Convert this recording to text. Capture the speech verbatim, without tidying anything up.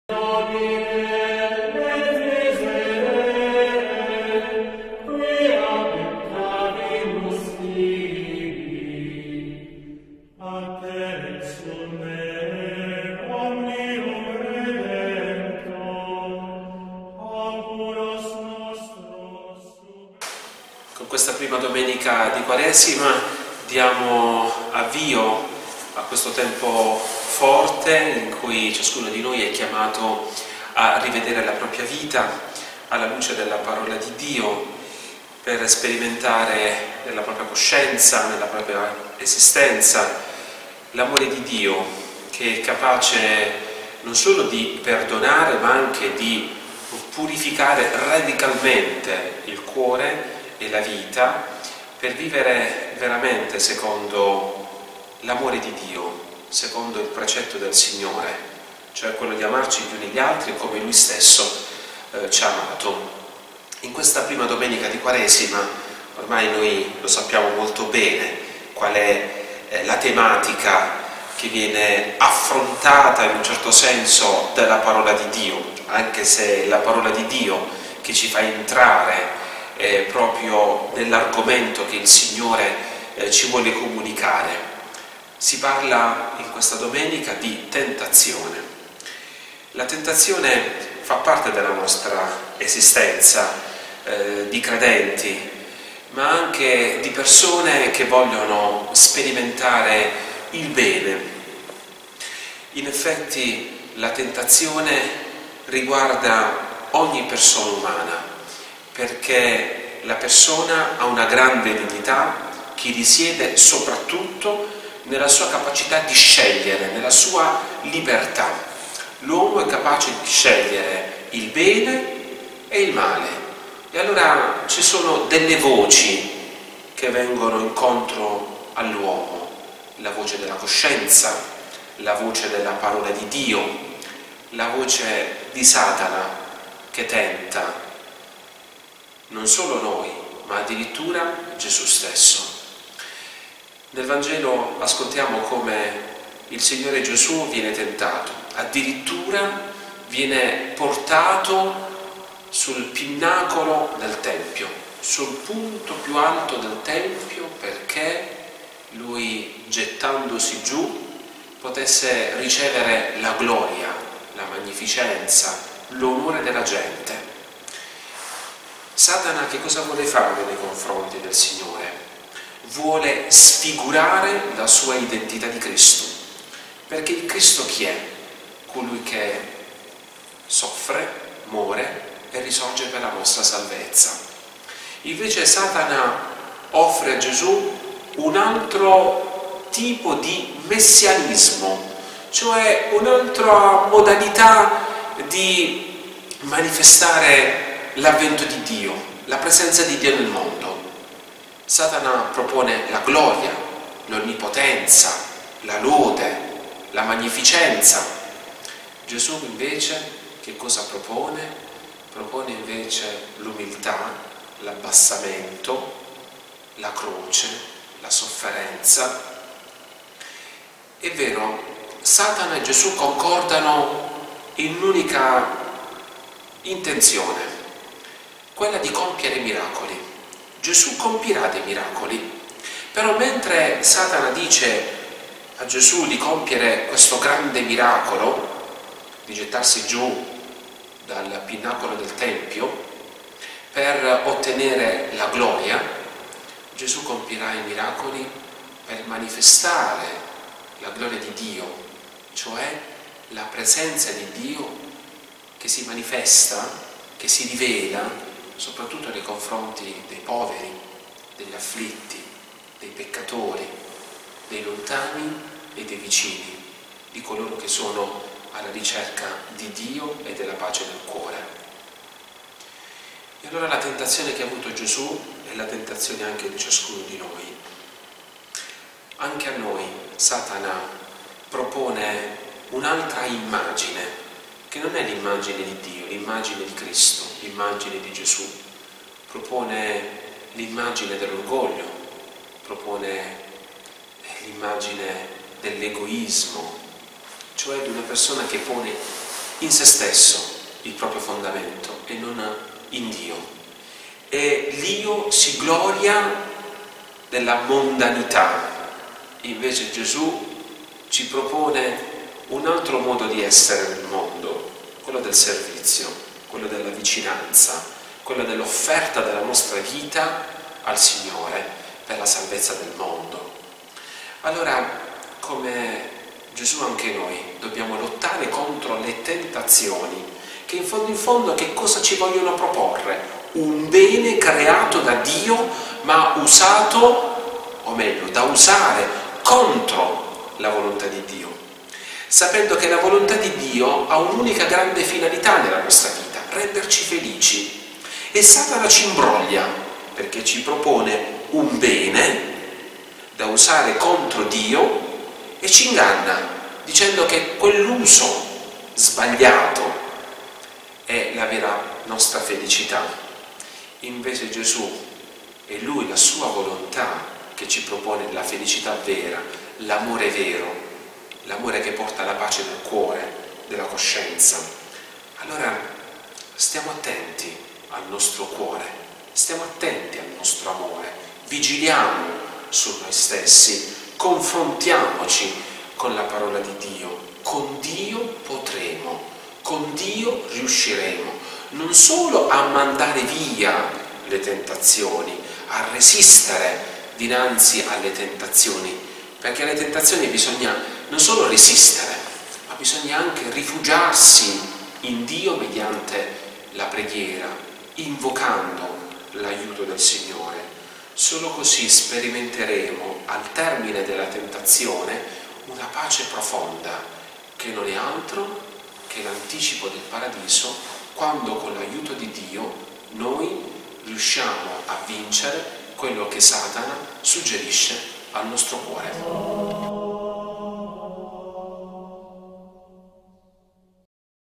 Con questa prima domenica di Quaresima diamo avvio a questo tempo forte in cui ciascuno di noi è chiamato a rivedere la propria vita alla luce della parola di Dio, per sperimentare nella propria coscienza, nella propria esistenza, l'amore di Dio, che è capace non solo di perdonare ma anche di purificare radicalmente il cuore e la vita per vivere veramente secondo l'amore di Dio, secondo il precetto del Signore, cioè quello di amarci gli uni gli altri come Lui stesso eh, ci ha amato. In questa prima domenica di Quaresima, ormai noi lo sappiamo molto bene qual è eh, la tematica che viene affrontata in un certo senso dalla parola di Dio, anche se è la parola di Dio che ci fa entrare eh, proprio nell'argomento che il Signore eh, ci vuole comunicare. Si parla in questa domenica di tentazione. La tentazione fa parte della nostra esistenza eh, di credenti, ma anche di persone che vogliono sperimentare il bene. In effetti la tentazione riguarda ogni persona umana, perché la persona ha una grande dignità che risiede soprattutto nella sua capacità di scegliere, nella sua libertà. L'uomo è capace di scegliere il bene e il male. E allora ci sono delle voci che vengono incontro all'uomo: la voce della coscienza, la voce della parola di Dio, la voce di Satana che tenta non solo noi, ma addirittura Gesù stesso. Nel Vangelo ascoltiamo come il Signore Gesù viene tentato, addirittura viene portato sul pinnacolo del Tempio, sul punto più alto del Tempio, perché lui, gettandosi giù, potesse ricevere la gloria, la magnificenza, l'onore della gente. Satana che cosa vuole fare nei confronti del Signore? Vuole sfigurare la sua identità di Cristo, perché il Cristo chi è? Colui che soffre, muore e risorge per la nostra salvezza. Invece Satana offre a Gesù un altro tipo di messianismo, cioè un'altra modalità di manifestare l'avvento di Dio, la presenza di Dio nel mondo. Satana propone la gloria, l'onnipotenza, la lode, la magnificenza. Gesù invece che cosa propone? Propone invece l'umiltà, l'abbassamento, la croce, la sofferenza. È vero, Satana e Gesù concordano in un'unica intenzione, quella di compiere miracoli. Gesù compirà dei miracoli, però mentre Satana dice a Gesù di compiere questo grande miracolo, di gettarsi giù dal pinnacolo del Tempio per ottenere la gloria, Gesù compirà i miracoli per manifestare la gloria di Dio, cioè la presenza di Dio che si manifesta, che si rivela soprattutto nei confronti dei poveri, degli afflitti, dei peccatori, dei lontani e dei vicini, di coloro che sono alla ricerca di Dio e della pace del cuore. E allora la tentazione che ha avuto Gesù è la tentazione anche di ciascuno di noi. Anche a noi Satana propone un'altra immagine, che non è l'immagine di Dio, l'immagine di Cristo, l'immagine di Gesù. Propone l'immagine dell'orgoglio, propone l'immagine dell'egoismo, cioè di una persona che pone in se stesso il proprio fondamento e non in Dio. E l'io si gloria della mondanità. Invece Gesù ci propone un altro modo di essere nel mondo, quello del servizio, quello della vicinanza, quello dell'offerta della nostra vita al Signore per la salvezza del mondo. Allora, come Gesù, anche noi dobbiamo lottare contro le tentazioni che in fondo in fondo che cosa ci vogliono proporre? Un bene creato da Dio ma usato, o meglio, da usare contro la volontà di Dio, sapendo che la volontà di Dio ha un'unica grande finalità nella nostra vita: renderci felici. E Satana ci imbroglia perché ci propone un bene da usare contro Dio e ci inganna dicendo che quell'uso sbagliato è la vera nostra felicità. Invece Gesù è Lui, la sua volontà, che ci propone la felicità vera, l'amore vero, l'amore che porta alla pace del cuore, della coscienza. Allora stiamo attenti al nostro cuore, stiamo attenti al nostro amore, vigiliamo su noi stessi, confrontiamoci con la parola di Dio. Con Dio potremo, con Dio riusciremo non solo a mandare via le tentazioni, a resistere dinanzi alle tentazioni, perché alle tentazioni bisogna non solo resistere, ma bisogna anche rifugiarsi in Dio mediante la preghiera, invocando l'aiuto del Signore. Solo così sperimenteremo al termine della tentazione una pace profonda, che non è altro che l'anticipo del paradiso, quando con l'aiuto di Dio noi riusciamo a vincere quello che Satana suggerisce al nostro cuore.